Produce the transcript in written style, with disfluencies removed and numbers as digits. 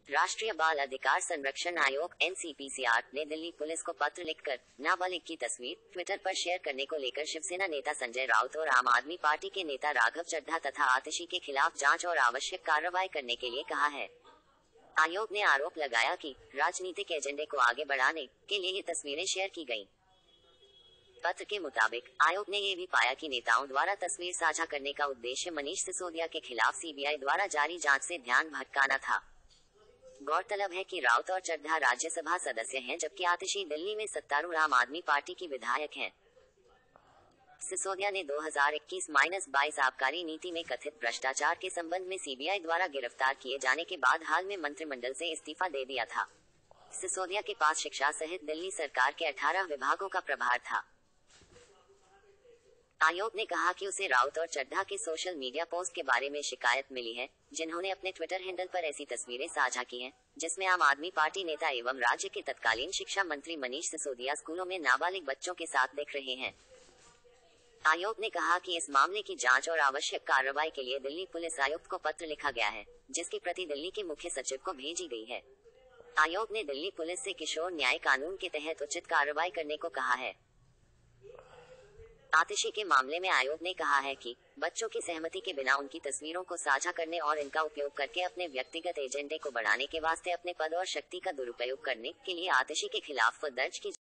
राष्ट्रीय बाल अधिकार संरक्षण आयोग (NCPCR) ने दिल्ली पुलिस को पत्र लिखकर नाबालिग की तस्वीर ट्विटर पर शेयर करने को लेकर शिवसेना नेता संजय राउत और आम आदमी पार्टी के नेता राघव चड्ढा तथा आतिशी के खिलाफ जांच और आवश्यक कार्रवाई करने के लिए कहा है। आयोग ने आरोप लगाया कि राजनीतिक एजेंडे को आगे बढ़ाने के लिए ये तस्वीरें शेयर की गईं। पत्र के मुताबिक आयोग ने ये भी पाया कि नेताओं द्वारा तस्वीर साझा करने का उद्देश्य मनीष सिसोदिया के खिलाफ CBI द्वारा जारी जांच से ध्यान भटकाना था। गौरतलब है कि राउत और चड्ढा राज्यसभा सदस्य हैं, जबकि आतिशी दिल्ली में सत्तारूढ़ आम आदमी पार्टी की विधायक हैं। सिसोदिया ने 2021-22 आबकारी नीति में कथित भ्रष्टाचार के संबंध में CBI द्वारा गिरफ्तार किए जाने के बाद हाल में मंत्रिमंडल से इस्तीफा दे दिया था। सिसोदिया के पास शिक्षा सहित दिल्ली सरकार के 18 विभागों का प्रभार था। आयोग ने कहा कि उसे राउत और चड्ढा के सोशल मीडिया पोस्ट के बारे में शिकायत मिली है, जिन्होंने अपने ट्विटर हैंडल पर ऐसी तस्वीरें साझा की हैं, जिसमें आम आदमी पार्टी नेता एवं राज्य के तत्कालीन शिक्षा मंत्री मनीष सिसोदिया स्कूलों में नाबालिग बच्चों के साथ दिख रहे हैं। आयोग ने कहा कि इस मामले की जांच और आवश्यक कार्रवाई के लिए दिल्ली पुलिस आयुक्त को पत्र लिखा गया है, जिसकी प्रति दिल्ली के मुख्य सचिव को भेजी गई है। आयोग ने दिल्ली पुलिस से किशोर न्याय कानून के तहत उचित कार्रवाई करने को कहा है। आतिशी के मामले में आयोग ने कहा है कि बच्चों की सहमति के बिना उनकी तस्वीरों को साझा करने और इनका उपयोग करके अपने व्यक्तिगत एजेंडे को बढ़ाने के वास्ते अपने पद और शक्ति का दुरुपयोग करने के लिए आतिशी के खिलाफ दर्ज की